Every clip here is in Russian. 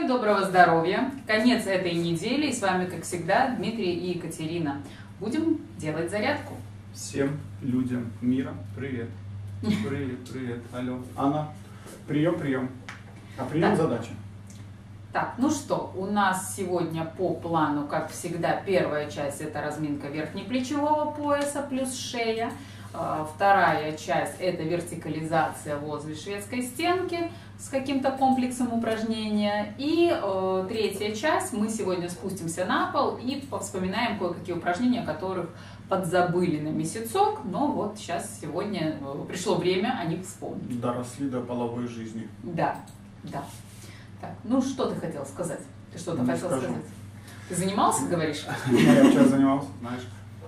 доброго здоровья! Конец этой недели, и с вами, как всегда, Дмитрий и Екатерина. Будем делать зарядку. Всем людям мира привет. Привет. Алло. Анна, прием. А прием задача. Так, ну что, у нас сегодня по плану, как всегда, первая часть – это разминка верхнеплечевого пояса плюс шея. Вторая часть – это вертикализация возле шведской стенки с каким-то комплексом упражнения. И третья часть – мы сегодня спустимся на пол и вспоминаем кое-какие упражнения, которых подзабыли на месяцок, но вот сейчас сегодня пришло время о них вспомнить. Доросли до половой жизни. Да. Так, ну что ты хотел сказать? Ты что-то хотел сказать? Ты занимался, говоришь? Я вчера занимался, знаешь.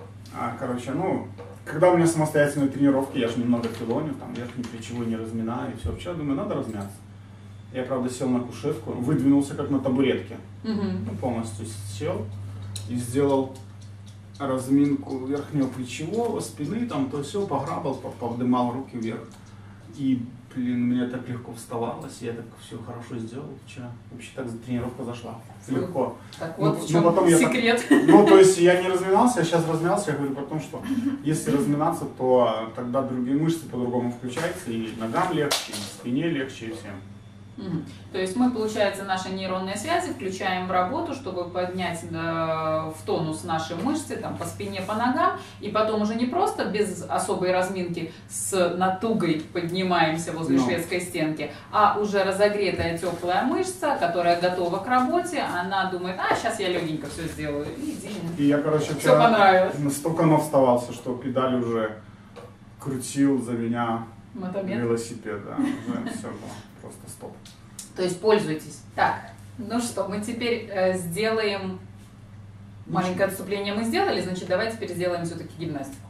Когда у меня самостоятельные тренировки, я же немного филоню, там верхний плечевой не разминаю, и все. Вчера думаю, надо размяться. Я, правда, сел на кушетку, выдвинулся как на табуретке. Полностью сел и сделал разминку верхнего плечевого, спины, там то все, пограбал, повдымал руки вверх. И, мне так легко вставалось, я так все хорошо сделал вчера. Вообще так тренировка зашла. Легко. Так вот в чем секрет. То есть я не разминался, я сейчас размялся, я говорю про то, что если разминаться, то тогда другие мышцы по-другому включаются, и ногам легче, и спине легче, и всем. То есть мы, получается, наши нейронные связи включаем в работу, чтобы поднять в тонус наши мышцы там, по спине, по ногам, и потом уже не просто без особой разминки с натугой поднимаемся возле шведской стенки, а уже разогретая теплая мышца, которая готова к работе, она думает, сейчас я легенько все сделаю, и я, все понравилось. Настолько навставался, что педаль уже крутил за меня велосипед, да, уже все было. Просто стоп. То есть пользуйтесь. Так, ну что, мы теперь сделаем... Маленькое отступление мы сделали, значит, давай теперь сделаем все-таки гимнастику.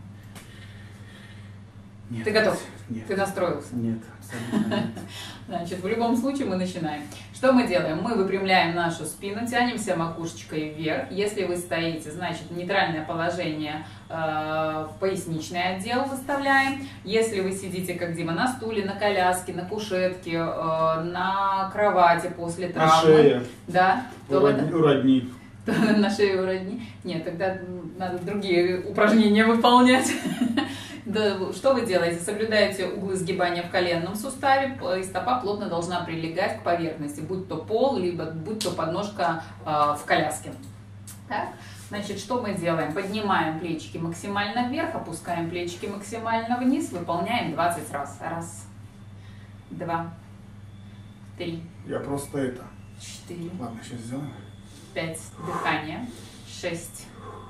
Нет. Ты готов? Нет. Ты настроился? Нет, абсолютно нет. Значит, в любом случае мы начинаем. Что мы делаем? Мы выпрямляем нашу спину, тянемся макушечкой вверх. Если вы стоите, значит, нейтральное положение в поясничный отдел выставляем. Если вы сидите, как Дима, на стуле, на коляске, на кушетке, на кровати после травмы. На шее. Да. Уродни. На шее уродни. Нет, тогда надо другие упражнения выполнять. Да, что вы делаете? Соблюдаете углы сгибания в коленном суставе, и стопа плотно должна прилегать к поверхности, будь то пол, либо будь то подножка в коляске. Так? Значит, что мы делаем? Поднимаем плечики максимально вверх, опускаем плечики максимально вниз, выполняем 20 раз. Раз, два, три. Я просто 4. Ладно, сейчас сделаем. 5. Дыхание. 6,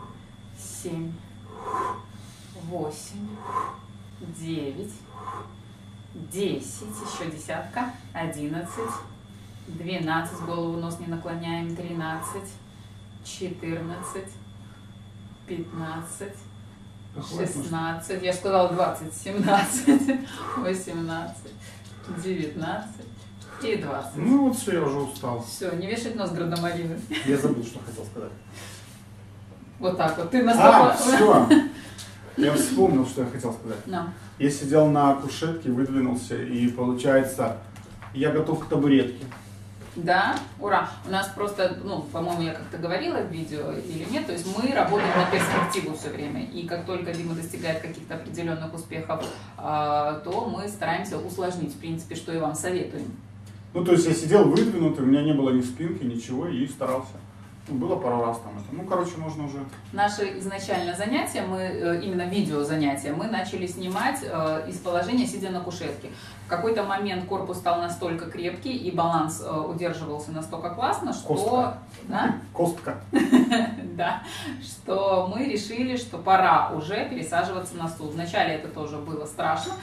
7. 8, 9, 10, еще десятка, 11, 12, голову, нос не наклоняем, 13, 14, 15, 16, я сказала 20, 17, 18, 19 и 20. Ну вот все, я уже устал. Все, не вешать нос гардемарины. Я забыл, что хотел сказать. Вот так вот, ты настолько... все. Я вспомнил, что я хотел сказать. No. Я сидел на кушетке, выдвинулся, и получается, я готов к табуретке. Да, ура! У нас просто, по-моему, я как-то говорила в видео или нет, то есть мы работаем на перспективу все время. И как только Дима достигает каких-то определенных успехов, то мы стараемся усложнить, в принципе, что и вам советуем. То есть я сидел выдвинутый, у меня не было ни спинки, ничего, и старался. Было пару раз там это. Можно уже. Наши изначально занятия, именно видео занятия, мы начали снимать из положения сидя на кушетке. В какой-то момент корпус стал настолько крепкий и баланс удерживался настолько классно, что... Костка. Да? Костка. Да, что мы решили, что пора уже пересаживаться на стул. Вначале это тоже было страшно.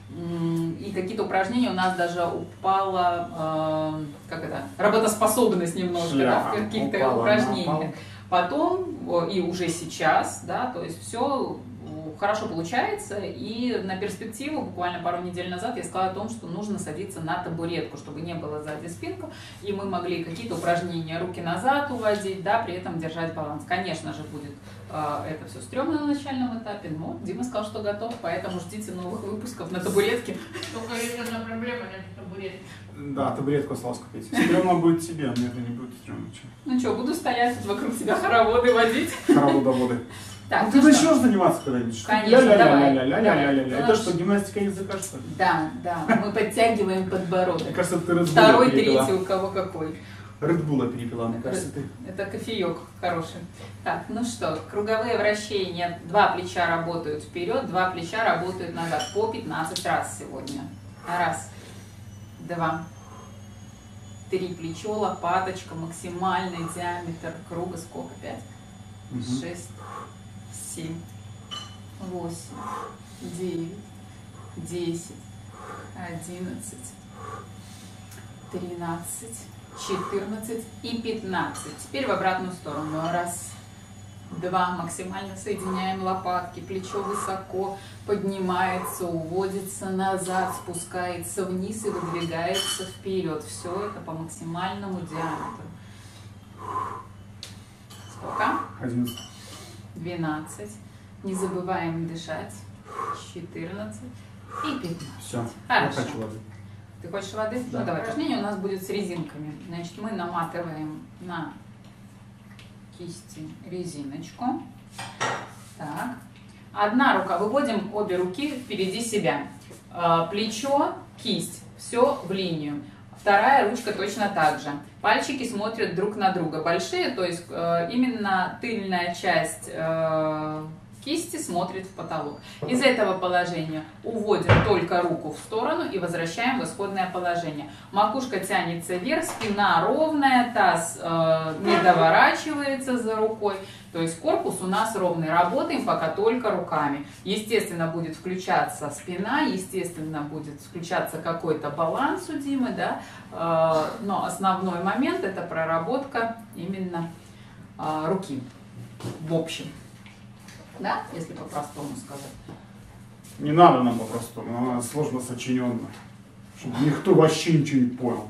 И какие-то упражнения у нас даже упала, работоспособность немножко, в каких-то упражнениях. Потом и уже сейчас, то есть все хорошо получается, и на перспективу, буквально пару недель назад, я сказала о том, что нужно садиться на табуретку, чтобы не было сзади спинку, и мы могли какие-то упражнения руки назад уводить, при этом держать баланс. Конечно же, будет Это все стрёмно на начальном этапе, но Дима сказал, что готов, поэтому ждите новых выпусков на табуретке. Только есть одна проблема, нет табуретки. Да, табуретку осталось купить. Стрёмно будет тебе, а мне это не будет стрёмно. Ну что, буду стоять тут вокруг тебя, хороводы водить. Хороводоводы. Так, ну ты начнешь заниматься когда-нибудь? Конечно, давай. Это что, гимнастика языка, что ли? Да, да, мы подтягиваем подбородок. Мне кажется, ты Red Bull Второй, перепила. третий, у кого какой. Red Bull перепила, мне кажется, ты. Это кофеек хороший. Так, ну что, круговые вращения. 2 плеча работают вперед, 2 плеча работают назад. По 15 раз сегодня. Раз, 2, 3. Плечо, лопаточка, максимальный диаметр круга. Сколько? 5, 6, 7, 8, 9, 10, 11, 13, 14 и 15. Теперь в обратную сторону. Раз, 2. Максимально соединяем лопатки. Плечо высоко поднимается, уводится назад, спускается вниз и выдвигается вперед. Все это по максимальному диаметру. Сколько? 11. 12. Не забываем дышать. 14 и 15. Все, Хорошо. я хочу воды. Ты хочешь воды? Да. Ну давай, упражнение у нас будет с резинками. Значит, мы наматываем на кисти резиночку. Так. Одна рука, выводим обе руки впереди себя. Плечо, кисть, все в линию. Вторая ручка точно так же. Пальчики смотрят друг на друга. Большие, то есть именно тыльная часть кисти смотрит в потолок. Из этого положения уводим только руку в сторону и возвращаем в исходное положение. Макушка тянется вверх, спина ровная, таз не доворачивается за рукой. То есть корпус у нас ровный. Работаем пока только руками. Естественно, будет включаться спина, естественно, будет включаться какой-то баланс у Димы, да? Но основной момент — это проработка именно руки в общем. Да, если по-простому сказать. Не надо нам по-простому, она сложно сочиненно. Чтобы никто вообще ничего не понял.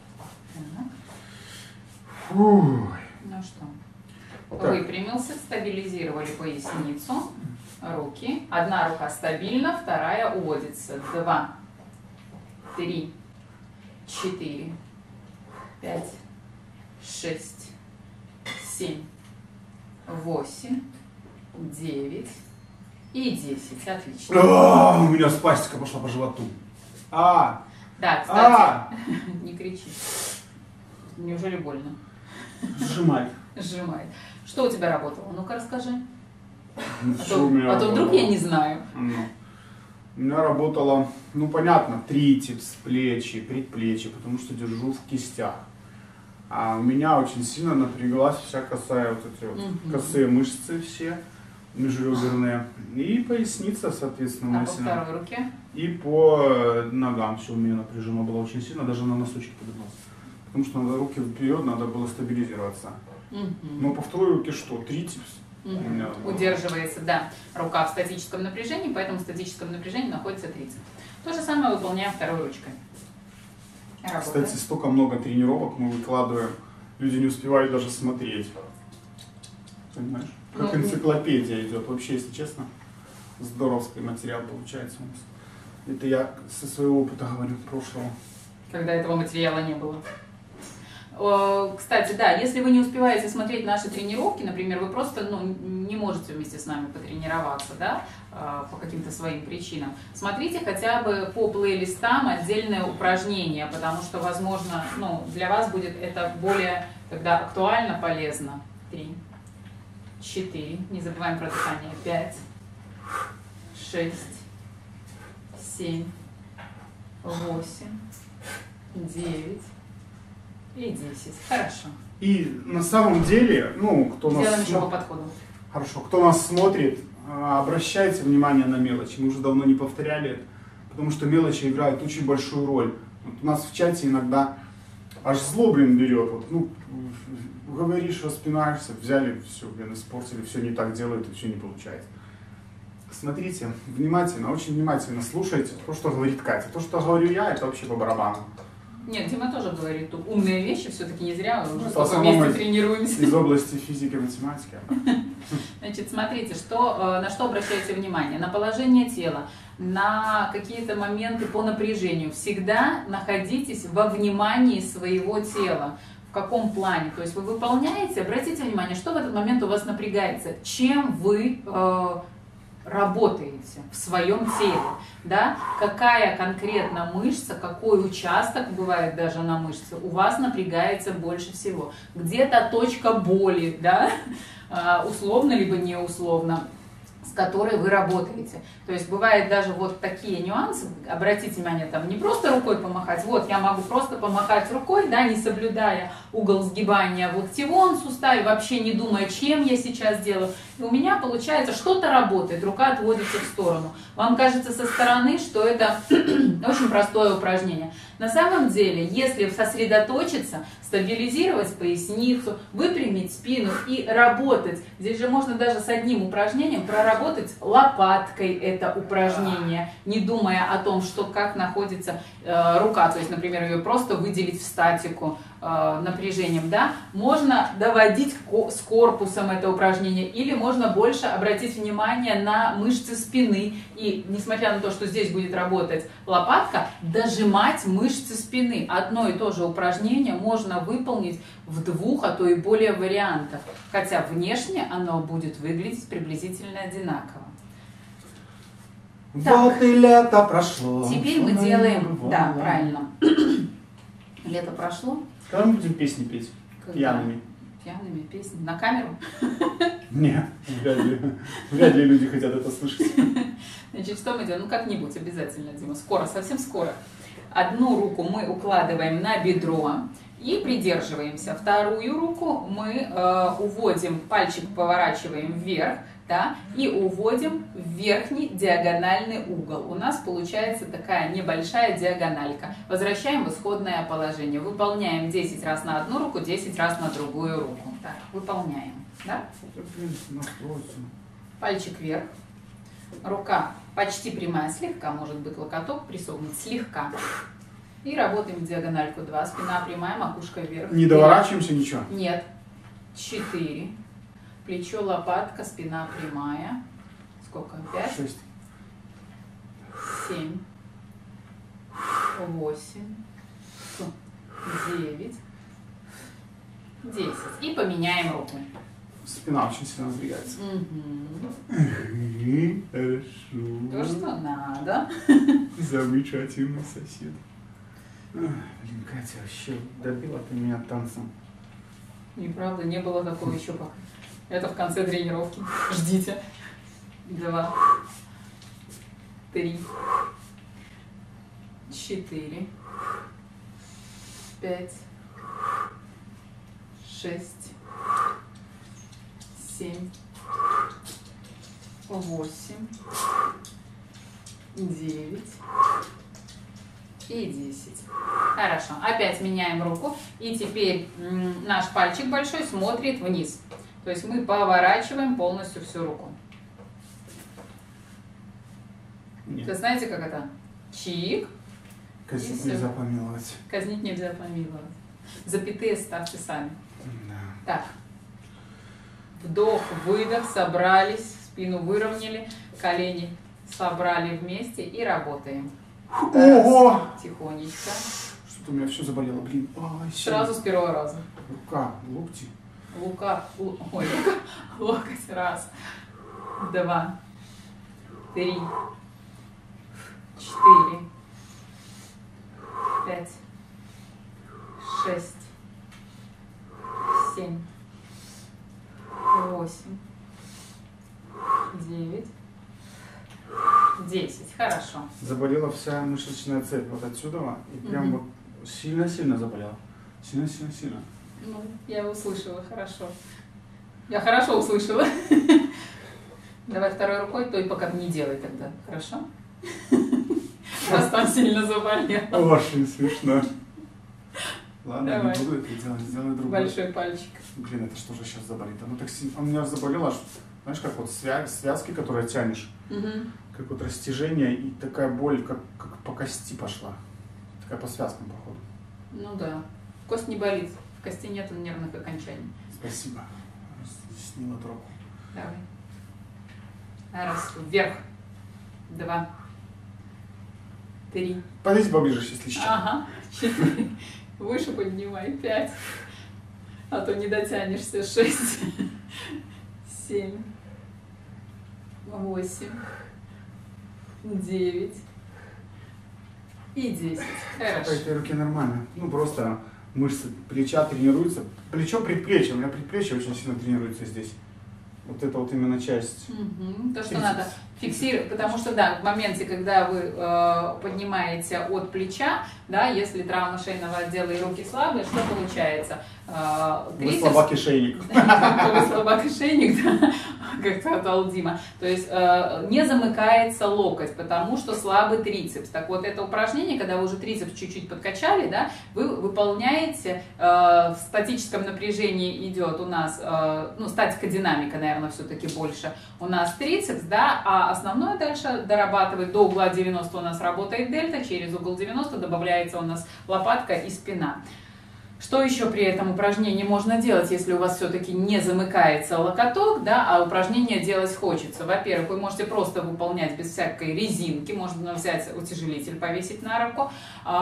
Фу. Ну что, Так. выпрямился, стабилизировали поясницу, руки. Одна рука стабильна, вторая уводится. 2, 3, 4, 5, 6, 7, 8, 9 и 10. Отлично. У меня спастика пошла по животу. Да, кстати, не кричи. Неужели больно? Сжимай. Сжимает. Что у тебя работало? Ну-ка расскажи. А то вдруг я не знаю. У меня работало, ну понятно, трицепс, плечи, предплечье, потому что держу в кистях. А у меня очень сильно напряглась вся косая, вот эти вот косые мышцы все, межреберные. И поясница, соответственно, А по сильно. второй руке? И по ногам все у меня напряжено было очень сильно, даже на носочки поднимался. Потому что надо руки вперед, надо было стабилизироваться. Но по второй руке что? Трицепс. Удерживается, да, рука в статическом напряжении, поэтому в статическом напряжении находится трицепс. То же самое выполняем второй ручкой. Работает. Кстати, столько много тренировок мы выкладываем, люди не успевают даже смотреть. Понимаешь? Как энциклопедия идет. Вообще, если честно, здоровский материал получается у нас. Это я со своего опыта говорю, прошлого. Когда этого материала не было. Кстати, да, если вы не успеваете смотреть наши тренировки, например, вы просто не можете вместе с нами потренироваться, да, по каким-то своим причинам, смотрите хотя бы по плейлистам отдельные упражнения, потому что, возможно, для вас будет это более тогда актуально, полезно. 3, 4, не забываем про дыхание, 5, 6, 7, 8, 9 и 10. Хорошо. И на самом деле, кто нас... Сделаем еще по подходу. Хорошо, кто нас смотрит, обращайте внимание на мелочи. Мы уже давно не повторяли это, потому что мелочи играют очень большую роль. Вот у нас в чате иногда аж зло, берет. Говоришь, распинаешься, взяли, все, испортили, все не так делают и все не получается. Смотрите, внимательно, очень внимательно слушайте то, что говорит Катя. То, что говорю я, это вообще по барабану. Нет, Дима тоже говорит умные вещи, все-таки не зря, мы уже в столько основном вместе тренируемся. Из области физики и математики. Значит, смотрите, на что обращайте внимание. На положение тела, на какие-то моменты по напряжению. Всегда находитесь во внимании своего тела. В каком плане? То есть вы выполняете, обратите внимание, что в этот момент у вас напрягается, чем вы работаете в своем теле, да? Какая конкретно мышца, какой участок, бывает даже на мышце, у вас напрягается больше всего. Где-то точка боли, да? Условно либо не условно, с которой вы работаете. То есть бывает даже вот такие нюансы, обратите внимание, там не просто рукой помахать, вот я могу просто помахать рукой, да, не соблюдая угол сгибания в локтевом суставе, вообще не думая, чем я сейчас делаю. И у меня получается, что-то работает, рука отводится в сторону. Вам кажется со стороны, что это очень простое упражнение. На самом деле, если сосредоточиться, стабилизировать поясницу, выпрямить спину и работать, здесь же можно даже с одним упражнением проработать лопаткой это упражнение, не думая о том, что как находится рука, то есть, например, ее просто выделить в статику напряжением, да, можно доводить с корпусом это упражнение, или можно больше обратить внимание на мышцы спины, и несмотря на то, что здесь будет работать лопатка, дожимать мышцы спины. Одно и то же упражнение можно выполнить в 2, а то и более вариантах, хотя внешне оно будет выглядеть приблизительно одинаково. Вот и лето прошло. Теперь мы делаем, да, правильно, лето прошло. Когда мы будем песни петь? Когда? Пьяными. Пьяными песни. На камеру? Нет, вряд ли люди хотят это слышать. Значит, что мы делаем? Ну, как-нибудь обязательно, Дима. Скоро, совсем скоро. Одну руку мы укладываем на бедро и придерживаемся. Вторую руку мы уводим, пальчик поворачиваем вверх, да, и уводим в верхний диагональный угол. У нас получается такая небольшая диагональка. Возвращаем в исходное положение. Выполняем 10 раз на одну руку, 10 раз на другую руку. Так, выполняем. Да? Пальчик вверх. Рука почти прямая, слегка, может быть, локоток присогнут, слегка. И работаем в диагональку 2. Спина прямая, макушка вверх. Не доворачиваемся, ничего? Нет. 4. Плечо, лопатка, спина прямая. Сколько? 5? 6. 7. 8. 9. 10. И поменяем руку. Спина очень сильно напрягается. Хорошо. То, что надо. Замечательный сосед. Блин, Катя, вообще добила ты меня танцем. Неправда, не было такого еще пока. Это в конце тренировки. Ждите. 2, 3, 4, 5, 6, 7, 8, 9 и 10. Хорошо. Опять меняем руку. И теперь наш пальчик большой смотрит вниз. То есть мы поворачиваем полностью всю руку. Нет. Вы знаете, как это? Чик. Казнить И нельзя всё. помиловать. Казнить нельзя помиловать. Запятые ставьте сами. Да. Так. Вдох, выдох, собрались, спину выровняли, колени собрали вместе и работаем. Ого! Тихонечко. Что-то у меня все заболело, блин. Ай, Сразу с первого раза. Рука, локти. Локоть. Раз, 2, 3, 4, 5, 6, 7, 8, 9, 10. Хорошо. Заболела вся мышечная цепь вот отсюда, и прям вот сильно-сильно заболела. Сильно-сильно-сильно. Ну, я услышала, хорошо. Я хорошо услышала. Давай второй рукой, то и пока не делай тогда, хорошо? Раз там сильно заболела. Очень смешно. Ладно, Давай. не буду это делать, сделаю другой. Большой пальчик. Блин, это что же сейчас заболит? Оно так сильно... У меня заболело, аж, знаешь, как вот связки, которые тянешь, как вот растяжение, и такая боль, как по кости пошла. Такая по связкам, походу. Ну да. Кость не болит, в кости нет нервных окончаний. Спасибо. Снила руку. Давай. Раз, вверх. 2, 3. Подойди поближе, если сейчас. Ага. 4. Выше поднимай. 5. А то не дотянешься. 6. 7. 8. 9. И 10. По Хорошо. этой руке нормально. Ну просто мышцы плеча тренируются. Плечо, предплечье. У меня предплечье очень сильно тренируется здесь. Вот это вот именно часть. Угу. То, что трицепс. надо фиксировать, потому что, да, в моменте, когда вы поднимаете от плеча, да, если травма шейного отдела и руки слабые, что получается? Вы слабак-кишейник. Вы слабак-кишейник, да, как сказал Дима. То есть не замыкается локоть, потому что слабый трицепс. Так вот, это упражнение, когда вы уже трицепс чуть-чуть подкачали, да, вы выполняете, в статическом напряжении идет у нас, ну, статика-динамика, наверное, все-таки больше. У нас трицепс, да, а основное дальше дорабатывает до угла 90 у нас работает дельта, через угол 90 добавляется у нас лопатка и спина. Что еще при этом упражнении можно делать, если у вас все-таки не замыкается локоток, да, а упражнение делать хочется? Во-первых, вы можете просто выполнять без всякой резинки, можно взять утяжелитель, повесить на руку,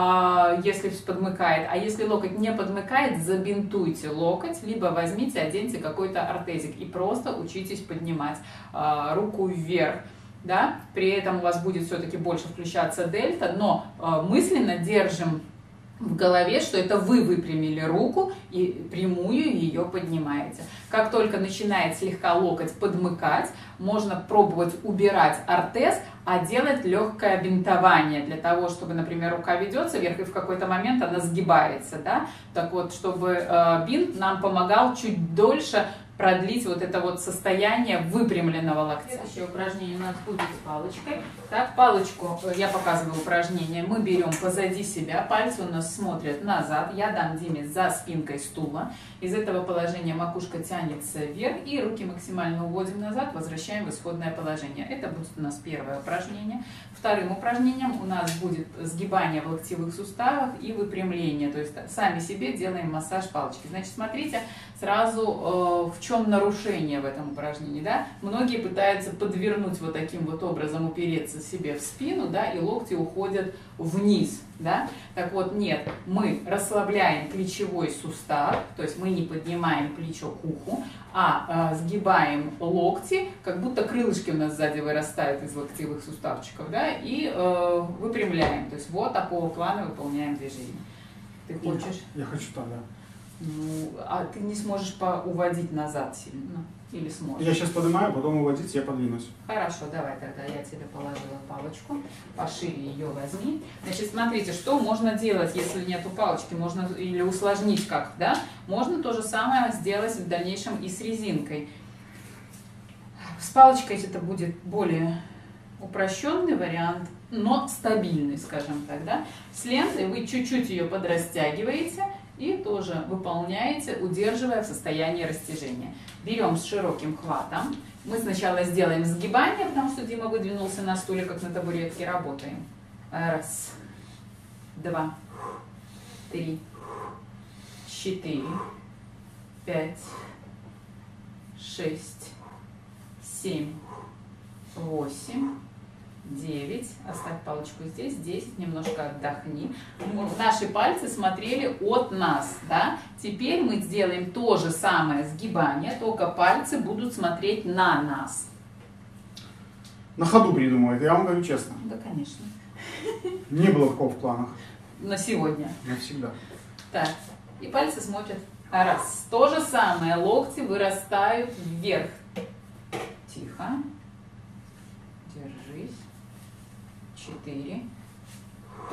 если подмыкает. А если локоть не подмыкает, забинтуйте локоть, либо возьмите, оденьте какой-то ортезик и просто учитесь поднимать руку вверх. Да? При этом у вас будет все-таки больше включаться дельта, но мысленно держим в голове, что это вы выпрямили руку и прямую ее поднимаете. Как только начинает слегка локоть подмыкать, можно пробовать убирать ортез, а делать легкое бинтование для того, чтобы, например, рука ведется вверх и в какой-то момент она сгибается. Да? Так вот, чтобы бинт нам помогал чуть дольше продлить вот это вот состояние выпрямленного локтя. Следующее упражнение у нас будет с палочкой. Так, палочку, я показываю упражнение, мы берем позади себя, пальцы у нас смотрят назад, я дам Диме за спинкой стула. Из этого положения макушка тянется вверх и руки максимально уводим назад, возвращаем в исходное положение. Это будет у нас первое упражнение. Вторым упражнением у нас будет сгибание в локтевых суставах и выпрямление, то есть сами себе делаем массаж палочки. Значит, смотрите сразу, в чем нарушение в этом упражнении. Да? Многие пытаются подвернуть вот таким вот образом, упереться себе в спину, да, и локти уходят вниз. Да? Так вот, нет, мы расслабляем плечевой сустав, то есть мы не поднимаем плечо к уху, а сгибаем локти, как будто крылышки у нас сзади вырастают из локтевых суставчиков, да, и выпрямляем. То есть вот такого плана выполняем движение. Ты хочешь? Я хочу так, да. Ну, а ты не сможешь уводить назад сильно? Или сможешь? Я сейчас поднимаю, потом уводить, я подвинусь. Хорошо, давай тогда я тебе положила палочку, пошире ее возьми. Значит, смотрите, что можно делать, если нету палочки, можно или усложнить как, да? Можно то же самое сделать в дальнейшем и с резинкой. С палочкой это будет более упрощенный вариант, но стабильный, скажем так, да? С лентой вы чуть-чуть ее подрастягиваете и тоже выполняете, удерживая в состоянии растяжения. Берем с широким хватом. Мы сначала сделаем сгибание, потому что Дима выдвинулся на стуле, как на табуретке. Работаем. Раз, 2, 3, 4, 5, 6, 7, 8, 9, оставь палочку здесь, 10, немножко отдохни. Наши пальцы смотрели от нас, да? Теперь мы сделаем то же самое сгибание, только пальцы будут смотреть на нас. На ходу придумывает, я вам говорю честно. Да, конечно. Не было такого в планах. На сегодня. Навсегда. Так, и пальцы смотрят. Раз. То же самое, локти вырастают вверх. Тихо. Держись. 4, 5,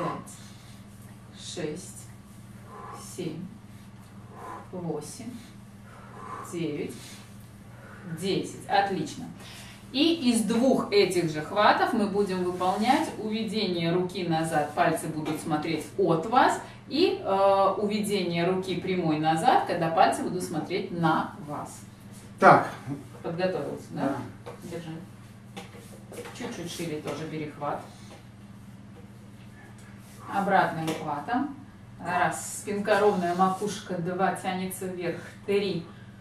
6, 7, 8, 9, 10. Отлично. И из двух этих же хватов мы будем выполнять уведение руки назад, пальцы будут смотреть от вас, и уведение руки прямой назад, когда пальцы будут смотреть на вас. Так. Подготовился, да? Да. Держи. Чуть-чуть шире тоже бери хват. Обратным хватом. Раз. Спинка ровная, макушка. 2. Тянется вверх. 3,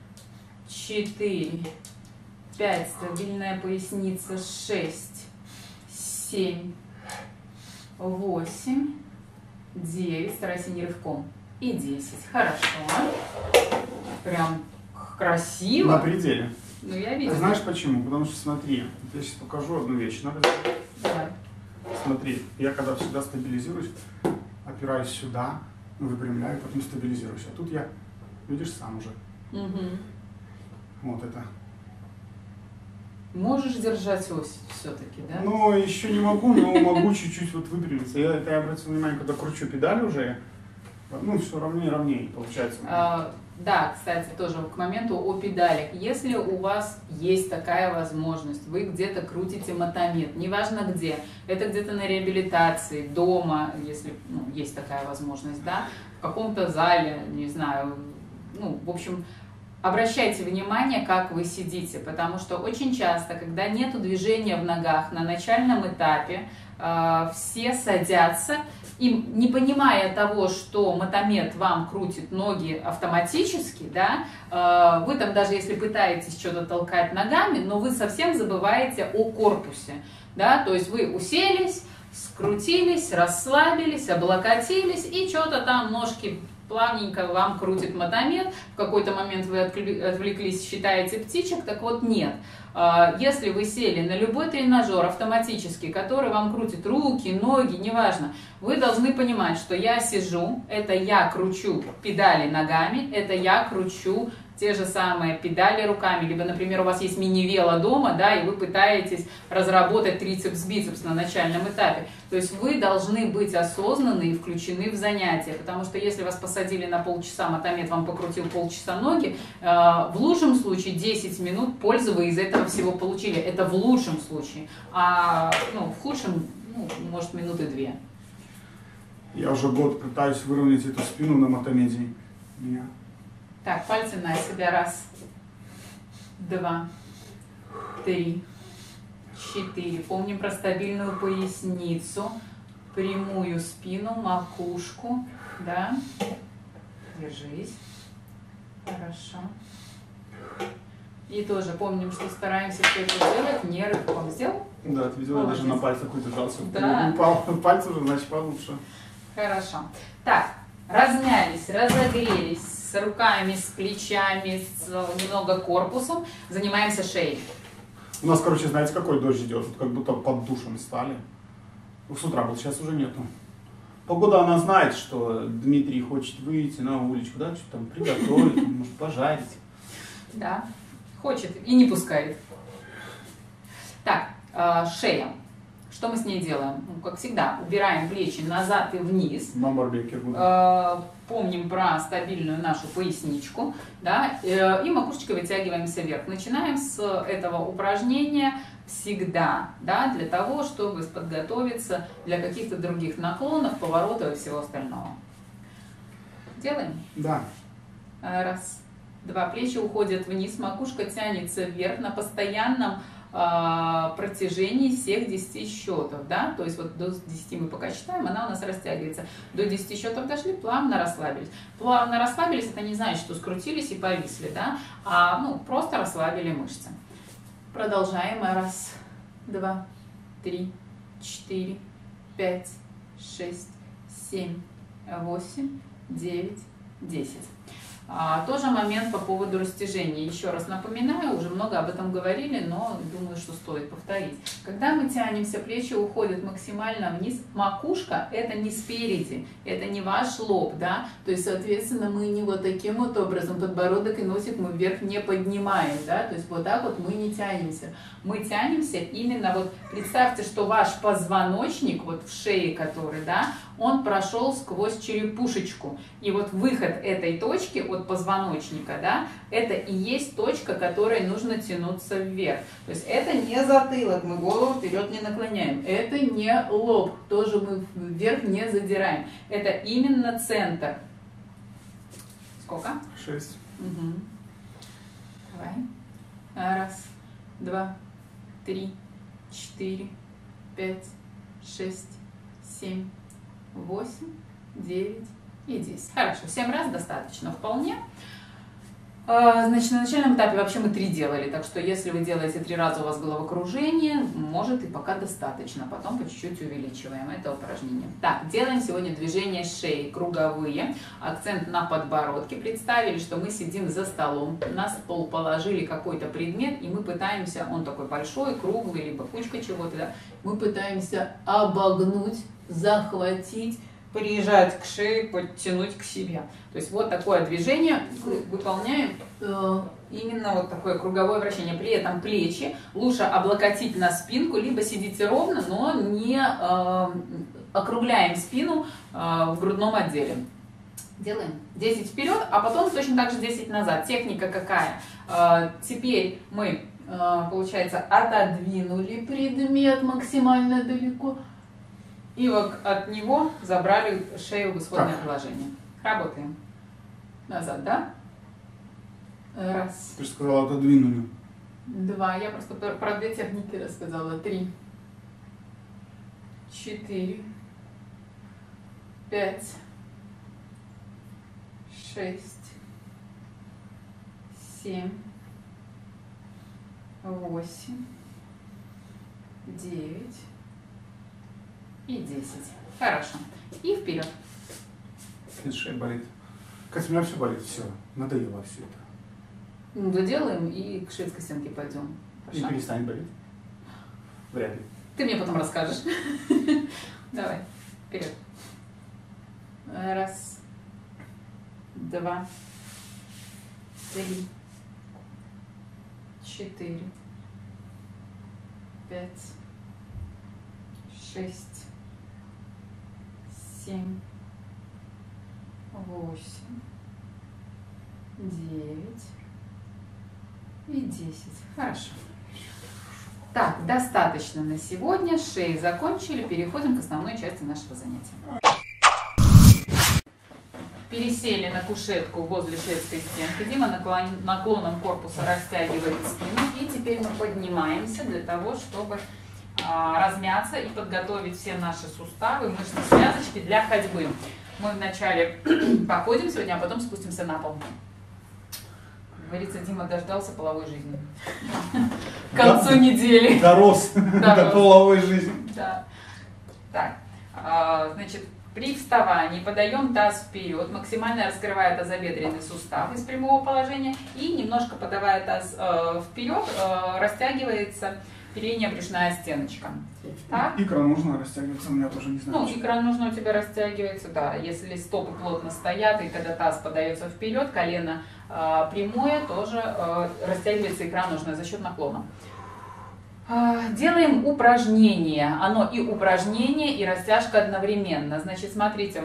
4, 5. Стабильная поясница. 6, 7, 8, 9. Старайся не рывком. И 10. Хорошо. Прям красиво. На пределе. Ну, я видела. А знаешь почему? Потому что смотри, я сейчас покажу одну вещь. Надо... Давай. Смотри, я когда всегда стабилизируюсь, опираюсь сюда, выпрямляю, потом стабилизируюсь. А тут я, видишь, сам уже. Угу. Вот это. Можешь держать ось все-таки, да? Ну, еще не могу, но могу чуть-чуть вот выпрямиться. Я обратил внимание, когда кручу педаль уже, ну, все ровнее получается. Да, кстати, тоже к моменту о педалях. Если у вас есть такая возможность, вы где-то крутите мотомет, неважно где, это где-то на реабилитации, дома, если есть такая возможность, да, в каком-то зале, не знаю, ну, в общем, обращайте внимание, как вы сидите, потому что очень часто, когда нет движения в ногах на начальном этапе, все садятся, и не понимая того, что мотомет вам крутит ноги автоматически, да, вы там даже если пытаетесь что-то толкать ногами, но вы совсем забываете о корпусе, да, то есть вы уселись, скрутились, расслабились, облокотились и что-то там ножки плавненько вам крутит мотомет, в какой-то момент вы отвлеклись, считаете птичек, так вот нет. Если вы сели на любой тренажер автоматически, который вам крутит руки, ноги, неважно, вы должны понимать, что я сижу, это я кручу педали ногами, это я кручу те же самые педали руками, либо, например, у вас есть мини-вело дома, да, и вы пытаетесь разработать трицепс-бицепс на начальном этапе. То есть вы должны быть осознанны и включены в занятия, потому что если вас посадили на полчаса, мотомет вам покрутил полчаса ноги, в лучшем случае 10 минут пользы вы из этого всего получили. Это в лучшем случае, а в худшем, может, минуты 2. Я уже год пытаюсь выровнять эту спину на мотомеде. Так, пальцы на себя. 1, 2, 3, 4. Помним про стабильную поясницу, прямую спину, макушку. Да? Держись. Хорошо. И тоже помним, что стараемся все это делать не рывком. Сделал? Да, ты видела, даже на пальцах удержался. Да. Пальцы уже, значит, получше. Хорошо. Так, размялись, разогрелись с руками, с плечами, с немного корпусом. Занимаемся шеей. У нас, короче, знаете, какой дождь идет? Тут как будто под душем стали. С утра был, сейчас уже нету. Погода, она знает, что Дмитрий хочет выйти на уличку, да, что-то там приготовить, может, пожарить. Да, хочет и не пускает. Так, шея. Что мы с ней делаем? Как всегда, убираем плечи назад и вниз. Бамбарбекер. Помним про стабильную нашу поясничку, да, и макушечкой вытягиваемся вверх. Начинаем с этого упражнения всегда, да, для того, чтобы подготовиться для каких-то других наклонов, поворотов и всего остального. Делаем? Да. 1, 2, плечи уходят вниз, макушка тянется вверх на постоянном протяжении всех 10 счетов, да, то есть вот до 10 мы пока считаем, она у нас растягивается, до 10 счетов дошли, плавно расслабились. Плавно расслабились, это не значит, что скрутились и повисли, да, а просто расслабили мышцы. Продолжаем. 1, 2, 3, 4, 5, 6, 7, 8, 9, 10. Тоже момент по поводу растяжения. Еще раз напоминаю, уже много об этом говорили, но думаю, что стоит повторить. Когда мы тянемся, плечи уходят максимально вниз, макушка это не спереди, это не ваш лоб, да, то есть, соответственно, мы не вот таким вот образом, подбородок и носик мы вверх не поднимаем, да, то есть вот так вот мы не тянемся. Мы тянемся именно вот, представьте, что ваш позвоночник, вот в шее который, да, он прошел сквозь черепушечку. И вот выход этой точки от позвоночника, да, это и есть точка, которой нужно тянуться вверх. То есть это не затылок, мы голову вперед не наклоняем. Это не лоб, тоже мы вверх не задираем. Это именно центр. Сколько? 6. Угу. Давай. 1, 2, 3, 4, 5, 6, 7, 8, 9, и 10. Хорошо, 7 раз достаточно вполне. Значит, на начальном этапе вообще мы 3 делали, так что если вы делаете 3 раза, у вас головокружение, может и пока достаточно, потом по чуть-чуть увеличиваем это упражнение. Так, делаем сегодня движения шеи, круговые, акцент на подбородке. Представили, что мы сидим за столом, на стол положили какой-то предмет, и мы пытаемся, он такой большой, круглый, либо кучка чего-то, да, мы пытаемся обогнуть, захватить, прижать к шее, подтянуть к себе. То есть вот такое движение выполняем, именно вот такое круговое вращение. При этом плечи лучше облокотить на спинку, либо сидите ровно, но не округляем спину в грудном отделе. Делаем 10 вперед, а потом точно так же 10 назад. Техника какая? Теперь мы, получается, отодвинули предмет максимально далеко. И вот от него забрали шею в исходное положение. Работаем. Назад, да? Раз. Ты же сказала, отодвинули. 2. Я просто про 2 техники рассказала. 3. 4. 5. 6. 7. 8. 9. И 10. Хорошо. И вперед. Шея болит. Катя, у меня все болит, все. Надоело все это. Доделаем и к шведской стенке пойдем. И перестань болеть. Вряд ли. Ты мне потом расскажешь. Давай. Вперед. 1. 2. 3. 4. 5. 6. 7, 8, 9 и 10. Хорошо. Так, достаточно на сегодня. Шеи закончили. Переходим к основной части нашего занятия. Пересели на кушетку возле шведской стенки. Дима наклоном корпуса растягивает спину. И теперь мы поднимаемся для того, чтобы размяться и подготовить все наши суставы, мышцы, связочки для ходьбы. Мы вначале походим сегодня, а потом спустимся на пол. Как говорится, Дима дождался половой жизни. К концу недели. Дорос до половой жизни. Да. Так, значит, при вставании подаем таз вперед, максимально раскрывая тазобедренный сустав из прямого положения и немножко подавая таз вперед, растягивается передняя брюшная стеночка. Так? Икра нужно растягиваться, у меня тоже не знаю. Ну, икра нужно у тебя растягивается, да. Если стопы плотно стоят, и когда таз подается вперед, колено прямое, тоже растягивается икра нужно за счет наклона. Делаем упражнение. Оно и упражнение, и растяжка одновременно. Значит, смотрите.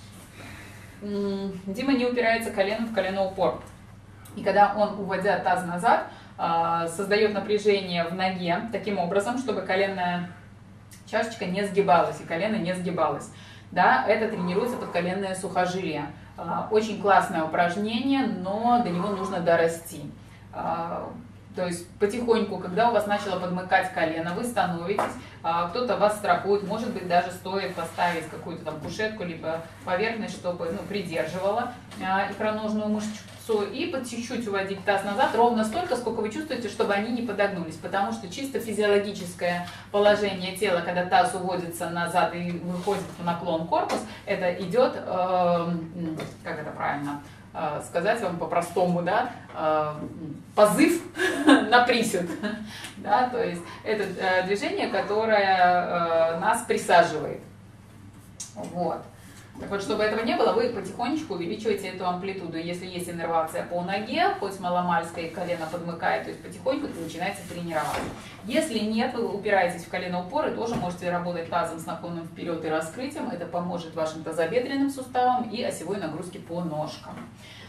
Дима не упирается коленом в колено-упор. И когда он, уводя таз назад, создает напряжение в ноге таким образом, чтобы коленная чашечка не сгибалась и колено не сгибалось. Да, это тренируется подколенное сухожилие. Очень классное упражнение, но до него нужно дорасти. То есть потихоньку, когда у вас начало подмыкать колено, вы становитесь, кто-то вас страхует, может быть, даже стоит поставить какую-то там кушетку, либо поверхность, чтобы придерживала икроножную мышцу, и по чуть-чуть уводить таз назад, ровно столько, сколько вы чувствуете, чтобы они не подогнулись, потому что чисто физиологическое положение тела, когда таз уводится назад и выходит в наклон корпус, это идет, как это правильно сказать вам по-простому, да, позыв на присед, да, то есть это движение, которое нас присаживает, вот. Так вот, чтобы этого не было, вы потихонечку увеличиваете эту амплитуду. Если есть иннервация по ноге, хоть маломальское колено подмыкает, то есть потихоньку начинаете тренироваться. Если нет, вы упираетесь в колено упор и тоже можете работать тазом с наклоном вперед и раскрытием. Это поможет вашим тазобедренным суставам и осевой нагрузке по ножкам.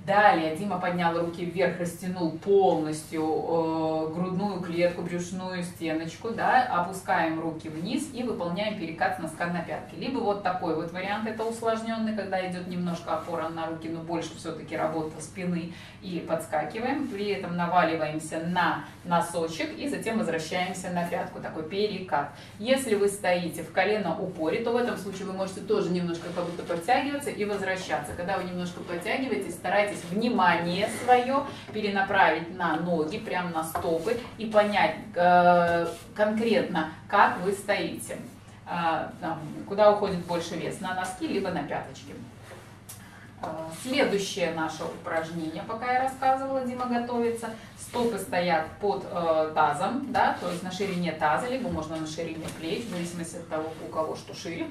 Далее Дима поднял руки вверх, растянул полностью грудную клетку, брюшную стеночку, да, опускаем руки вниз и выполняем перекат с носка на пятки. Либо вот такой вот вариант, это усложненный, когда идет немножко опора на руки, но больше все-таки работа спины, и подскакиваем, при этом наваливаемся на носочек и затем возвращаемся на пятку, такой перекат. Если вы стоите в колено-упоре, то в этом случае вы можете тоже немножко как будто подтягиваться и возвращаться. Когда вы немножко подтягиваетесь, старайтесь внимание свое перенаправить на ноги, прямо на стопы и понять конкретно, как вы стоите, куда уходит больше вес, на носки либо на пяточки. Следующее наше упражнение, пока я рассказывала, Дима готовится. Стопы стоят под тазом, да, то есть на ширине таза, либо можно на ширине плеч, в зависимости от того, у кого что шире.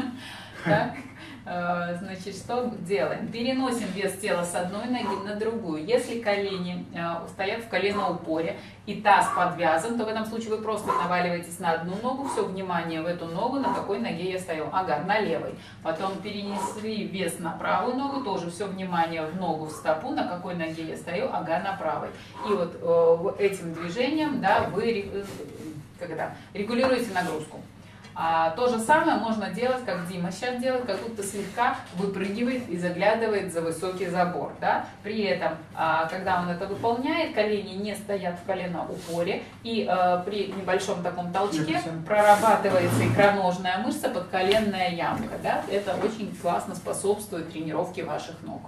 Значит, что делаем? Переносим вес тела с одной ноги на другую. Если колени стоят в коленоупоре и таз подвязан, то в этом случае вы просто наваливаетесь на одну ногу, все внимание в эту ногу, на какой ноге я стою. Ага, на левой. Потом перенесли вес на правую ногу, тоже все внимание в ногу, в стопу, на какой ноге я стою, ага, на правой. И вот этим движением, да, вы регулируете нагрузку. То же самое можно делать, как Дима сейчас делает, как будто слегка выпрыгивает и заглядывает за высокий забор. Да? При этом, когда он это выполняет, колени не стоят в коленоупоре, и при небольшом таком толчке прорабатывается икроножная мышца, подколенная ямка. Да? Это очень классно способствует тренировке ваших ног.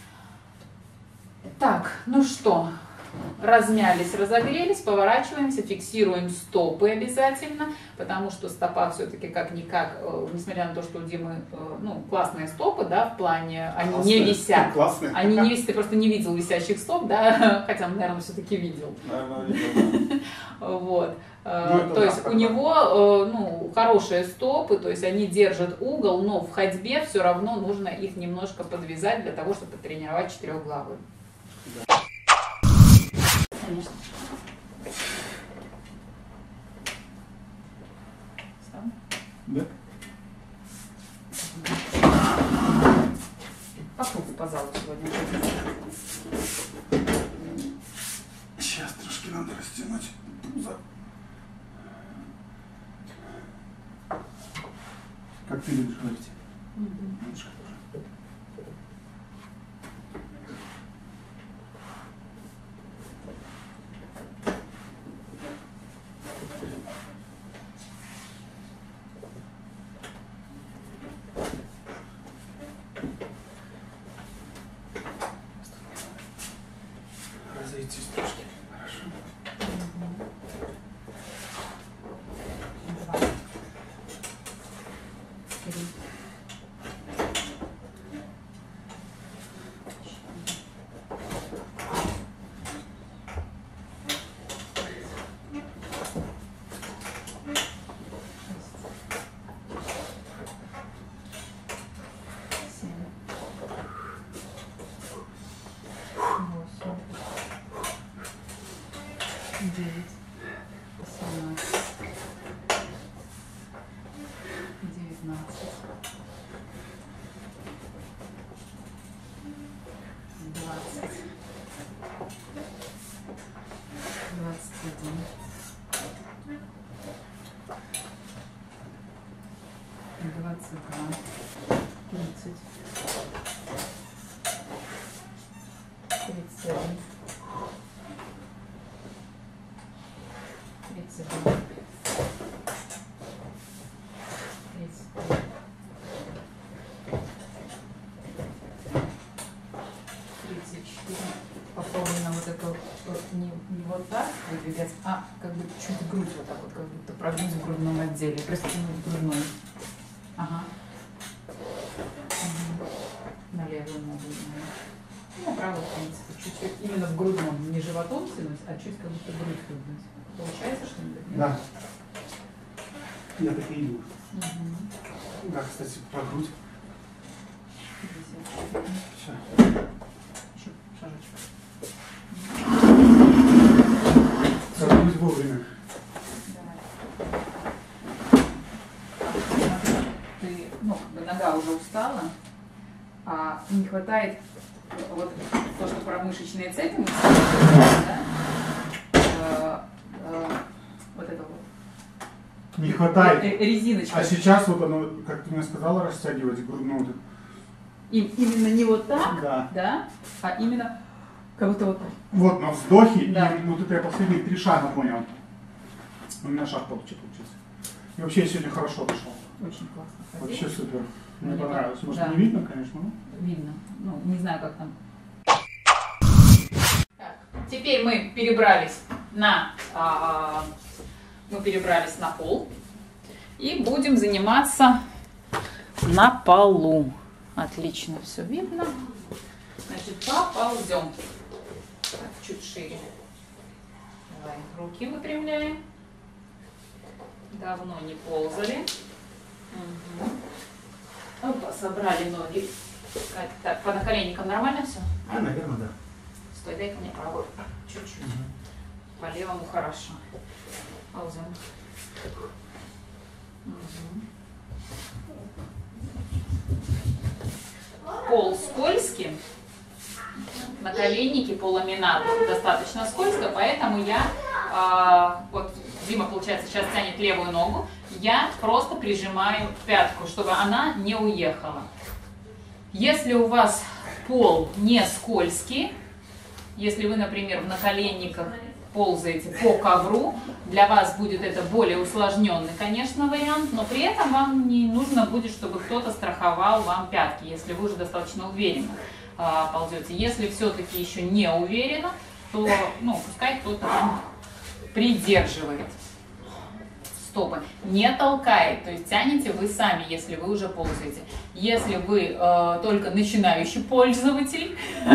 Так, ну что? Размялись, разогрелись, поворачиваемся, фиксируем стопы обязательно, потому что стопа все-таки как-никак, несмотря на то, что у Димы классные стопы, да, в плане, они не висят. Классные. Они не висят, ты просто не видел висящих стоп, да, хотя, наверное, все-таки видел. Вот. То есть у него хорошие стопы, то есть они держат угол, но в ходьбе все равно нужно их немножко подвязать для того, чтобы тренировать четырехглавую. Конечно. Да? По кругу по залу сегодня. Сейчас трошки надо растянуть пузо. Как ты любишь говорить? Немножко тоже. Разойтись трошки. Хорошо. 2, 3, 9, 18, 19, 20, 21, 22, 30, 37, 32, 33, 34. Попробуй на вот это не вот так выдвигать, а как бы чуть грудь вот так вот, как будто прогнуть в грудном отделе, растянуть грудной. Ага. На левую ногу. Ну, правую, в принципе, чуть-чуть именно в грудном, не животом тянуть, а чуть как будто грудь выгнуть. Получается что-нибудь? Да. Я так и иду. Да, кстати, про грудь. Все. Еще шажочек. Забудь вовремя. Ты, как бы нога уже устала, а не хватает вот то, что про мышечные цепи мы сказали, да? Вот это вот. Не хватает. Резиночка. А сейчас вот оно, как ты мне сказала, растягивать грудную. Вот. Именно не вот так, да, а именно как будто вот так. Вот на вздохе, да. И вот это я последние 3 шага понял. У меня шаг получился. И вообще я сегодня хорошо пошел. Очень классно. Вообще супер. Мне понравилось. Может, да. не видно, конечно, но... Видно. Ну, не знаю, как там. Так, теперь мы перебрались на пол и будем заниматься на полу. Отлично, все видно. Значит, поползем. Так, чуть шире. Давай, руки выпрямляем. Давно не ползали. Угу. Опа, собрали ноги. Так, по наколенникам нормально все? Наверное, да. Стой, дай-ка мне правую. Чуть-чуть. По левому хорошо. Ползем. Угу. Пол скользкий. Наколенники, полуламинат достаточно скользко, поэтому я, вот Дима, получается, сейчас тянет левую ногу, я просто прижимаю пятку, чтобы она не уехала. Если у вас пол не скользкий, если вы, например, в наколенниках ползаете по ковру, для вас будет это более усложненный, конечно, вариант, но при этом вам не нужно будет, чтобы кто-то страховал вам пятки, если вы уже достаточно уверенно ползете. Если все-таки еще не уверенно, то пускай кто-то вам придерживает стопы, не толкает, то есть тянете вы сами, если вы уже ползаете. Если вы только начинающий пользователь,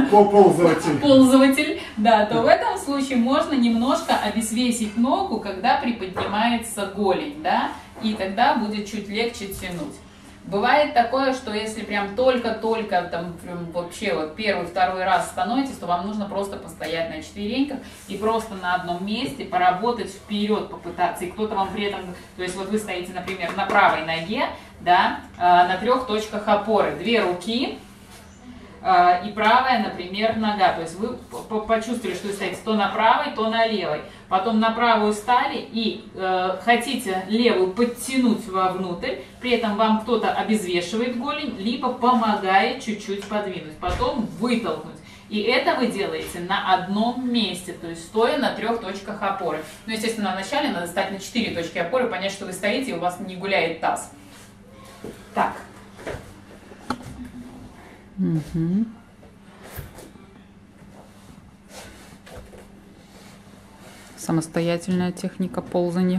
да, то в этом случае можно немножко обесвесить ногу, когда приподнимается голень, да, и тогда будет чуть легче тянуть. Бывает такое, что если прям только-только там вообще вот первый-второй раз становитесь, то вам нужно просто постоять на четвереньках и просто на одном месте поработать вперед, попытаться. И кто-то вам при этом, то есть вот вы стоите, например, на правой ноге, да, на 3 точках опоры, 2 руки и правая, например, нога. То есть вы почувствовали, что вы стоите то на правой, то на левой. Потом на правую стали и хотите левую подтянуть вовнутрь, при этом вам кто-то обезвешивает голень, либо помогает чуть-чуть подвинуть, потом вытолкнуть. И это вы делаете на одном месте, то есть стоя на 3 точках опоры. Ну, естественно, вначале надо стать на 4 точки опоры, понять, что вы стоите и у вас не гуляет таз. Так. Угу. Самостоятельная техника ползания.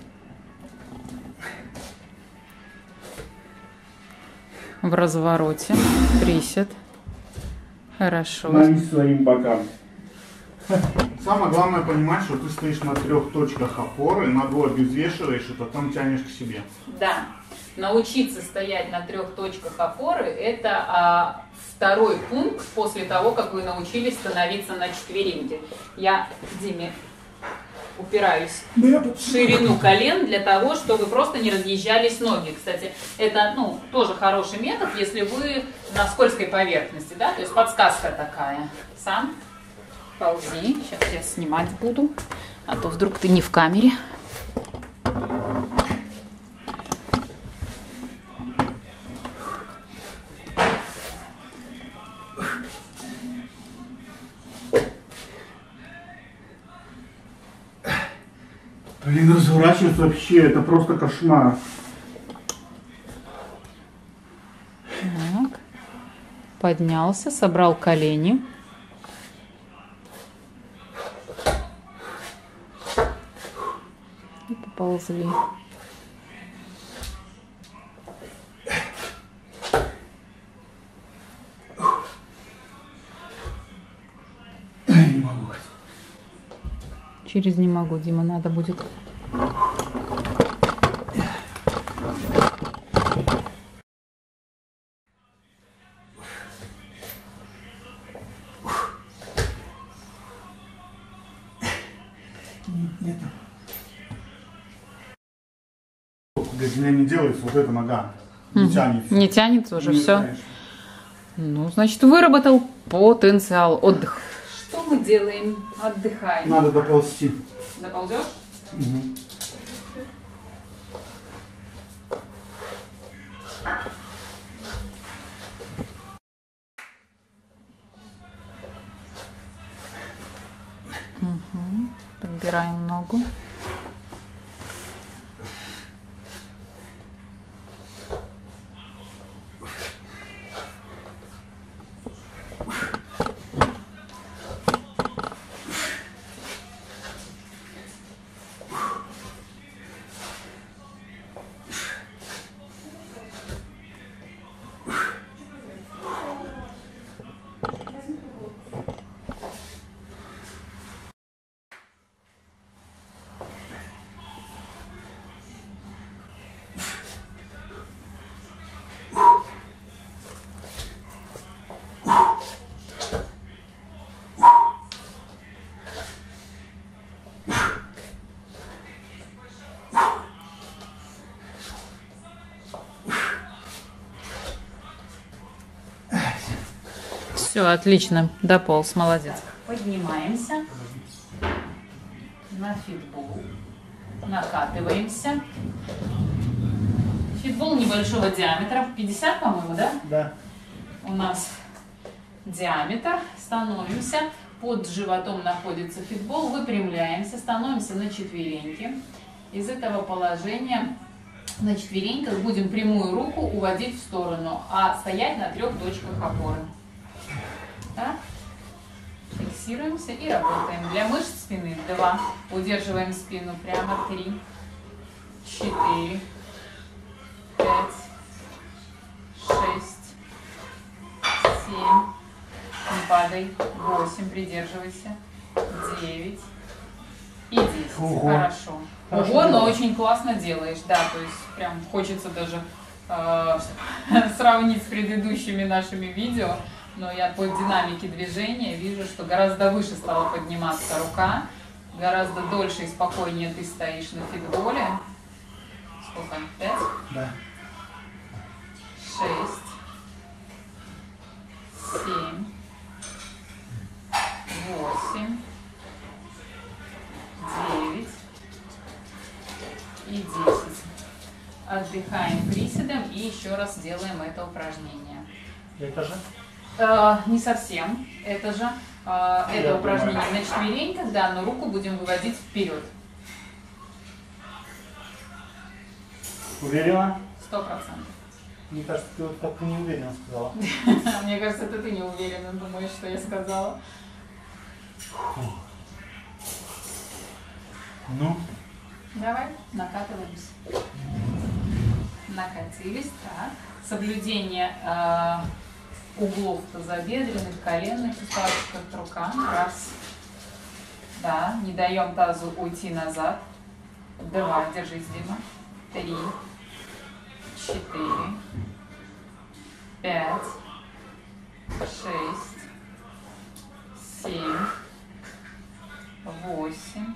В развороте. Присед. Хорошо. Навись своим бокам. Самое главное понимать, что ты стоишь на 3 точках опоры, ногу обезвешиваешь и потом тянешь к себе. Да. Научиться стоять на 3 точках опоры – это второй пункт после того, как вы научились становиться на четвереньки. Я Диме упираюсь в ширину колен для того, чтобы просто не разъезжались ноги. Кстати, это тоже хороший метод, если вы на скользкой поверхности, да, то есть подсказка такая. Сам ползи. Сейчас я снимать буду, а то вдруг ты не в камере. Блин, разворачиваться вообще, это просто кошмар. Так. Поднялся, собрал колени. И поползли. Не могу. Через не могу, Дима, надо будет. Нет. Для меня не делается вот эта нога. Не тянется. Не тянет уже, Не все. знаешь. Ну, значит, выработал. потенциал, отдых. Что мы делаем? Отдыхаем. Надо доползти. Доползешь? Угу. Подбираем ногу. Все, отлично, дополз, молодец. Поднимаемся на фитбол, накатываемся. Фитбол небольшого диаметра, 50, по-моему, да? Да. У нас диаметр, становимся, под животом находится фитбол, выпрямляемся, становимся на четвереньки. Из этого положения на четвереньках будем прямую руку уводить в сторону, а стоять на 3 точках опоры. Так. Фиксируемся и работаем. Для мышц спины 2. Удерживаем спину прямо 3, 4, 5, 6, 7. Не падай. 8. Придерживайся. 9 и 10. Ого. Хорошо. Ого, но очень классно делаешь. Да, то есть прям хочется даже сравнить с предыдущими нашими видео. Но я по динамике движения вижу, что гораздо выше стала подниматься рука, гораздо дольше и спокойнее ты стоишь на фитболе. Сколько? 5? Да. 6, 7, 8, 9 и 10. Отдыхаем приседом и еще раз делаем это упражнение. Это же? Не совсем. Это же это упражнение на четвереньках, да, но руку будем выводить вперед. Уверена? 100%. Мне кажется, ты вот как-то неуверенно сказала. Мне кажется, это ты не уверенно думаешь, что я сказала. Ну? Давай, накатываемся. Накатились, так. Соблюдение углов тазобедренных, коленных суставчиков к рукам. Раз. Да, не даем тазу уйти назад. 2. Держись, Дима. 3, 4, 5, 6, 7, 8,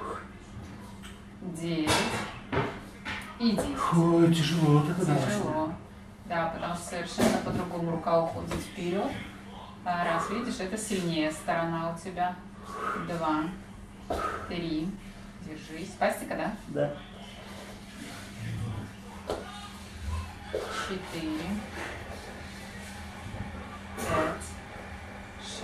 9 и 10. Ой, тяжело, это Тяжело. Да, потому что совершенно по-другому рука уходит вперед. Раз, видишь, это сильнее сторона у тебя. 2, 3, держись. Пастика, да? Да. 4, 5, 6,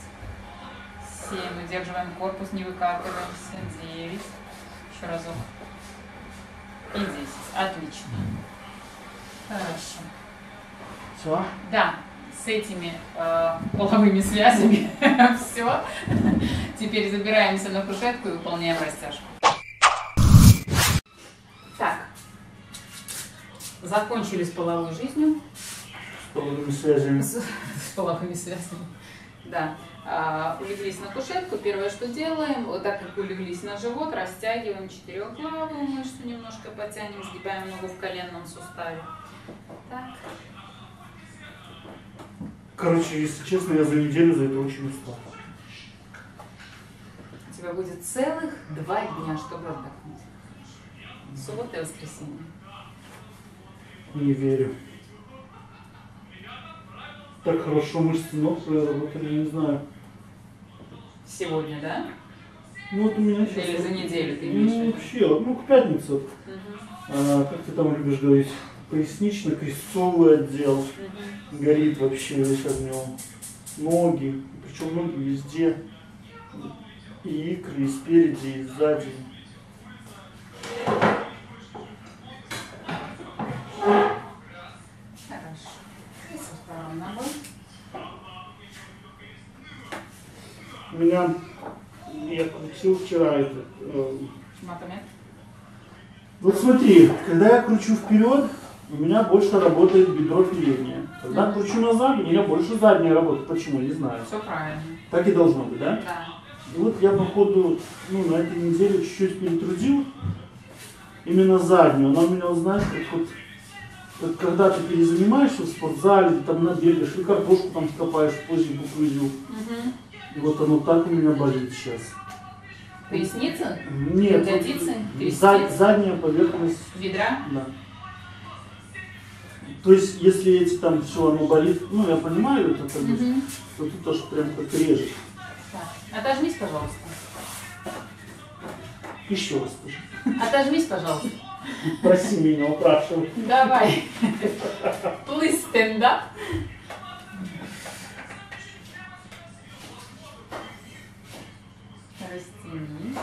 7. Удерживаем корпус, не выкатываемся. 9. Еще разок. И 10. Отлично. Хорошо. Все? Да, с этими половыми связями все. Теперь забираемся на кушетку и выполняем растяжку. Так. Закончили с половой жизнью. С половыми связями. С половыми связями. Да. Улеглись на кушетку. Первое, что делаем, вот так как улеглись на живот, растягиваем четырехглавую мышцу, немножко потянем, сгибаем ногу в коленном суставе. Так. Короче, если честно, я за неделю за это очень устал. У тебя будет целых 2 дня, чтобы отдохнуть. Суббота и воскресенье. Не верю. так хорошо мышцы ног проработали, я не знаю. Сегодня, да? Ну вот у меня сейчас... Или за неделю ты имеешь в Ну виду? вообще, ну к пятнице. Как ты там любишь говорить? Пояснично-крестцовый отдел. Горит вообще весь огнем. Ноги, причем ноги везде. И икры, и спереди, и сзади. Хорошо. И со второй ногой. У меня, я крутил вчера этот... Матомет. Вот смотри, когда я кручу вперед, у меня больше работает бедро переднее. Когда кручу назад, у меня больше задняя работает. Почему? Не знаю. Все правильно. Так и должно быть, да? Да. И вот я, походу, на этой неделе чуть-чуть перетрудил именно заднюю. Она у меня, знаешь, как когда ты перезанимаешься в спортзале, ты там набегаешь, или картошку там копаешь в позе буквы. И вот оно так у меня болит сейчас. Поясница? Нет, Ягодицы? задняя поверхность. Бедра? Да. То есть, если эти там все оно болит, ну я понимаю это, то тут аж прям как режет. Так, отожмись, пожалуйста. Еще раз скажи. Отожмись, пожалуйста. Проси меня, упрашивай. Давай. Please stand up. Растянись.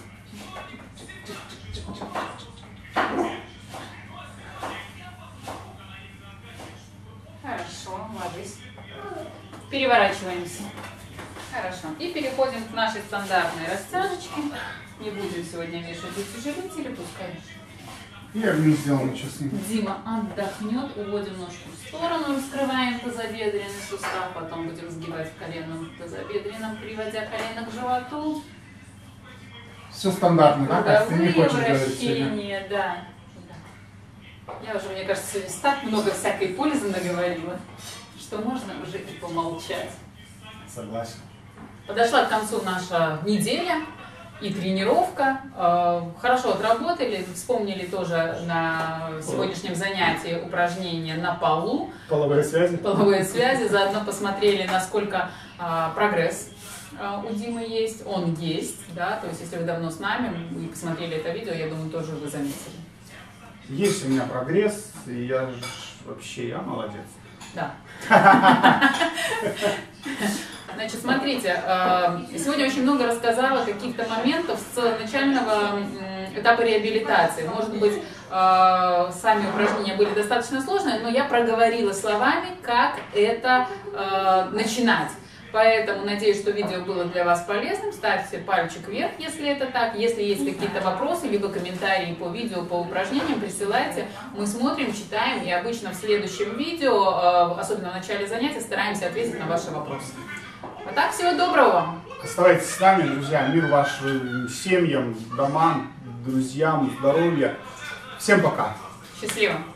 Хорошо, ложись. Переворачиваемся. Хорошо. И переходим к нашей стандартной растяжечке. Не будем сегодня вешать утяжелители, пускай. Я бы не сделал ничего с ним. Дима отдохнет, уводим ножку в сторону, раскрываем тазобедренный сустав, потом будем сгибать в коленном тазобедренном, приводя колено к животу. Все стандартно, да? Как ты не Круговые хочешь говорить сегодня. вращения, да. Я уже, мне кажется, сегодня так много всякой пользы наговорила, что можно уже и помолчать. Согласен. Подошла к концу наша неделя и тренировка. Хорошо отработали, вспомнили тоже на сегодняшнем занятии упражнения на полу. Половые связи. Половые связи. Заодно посмотрели, насколько прогресс у Димы есть. Он есть, да, то есть если вы давно с нами и посмотрели это видео, я думаю, тоже вы заметили. Есть у меня прогресс, и я вообще молодец. Да. Значит, смотрите, сегодня очень много рассказала каких-то моментов с начального этапа реабилитации. Может быть, сами упражнения были достаточно сложные, но я проговорила словами, как это начинать. Поэтому надеюсь, что видео было для вас полезным. Ставьте пальчик вверх, если это так. Если есть какие-то вопросы, либо комментарии по видео, по упражнениям, присылайте. Мы смотрим, читаем, и обычно в следующем видео, особенно в начале занятия, стараемся ответить на ваши вопросы. А так, всего доброго вам! Оставайтесь с нами, друзья. Мир вашим семьям, домам, друзьям, здоровья. Всем пока! Счастливо!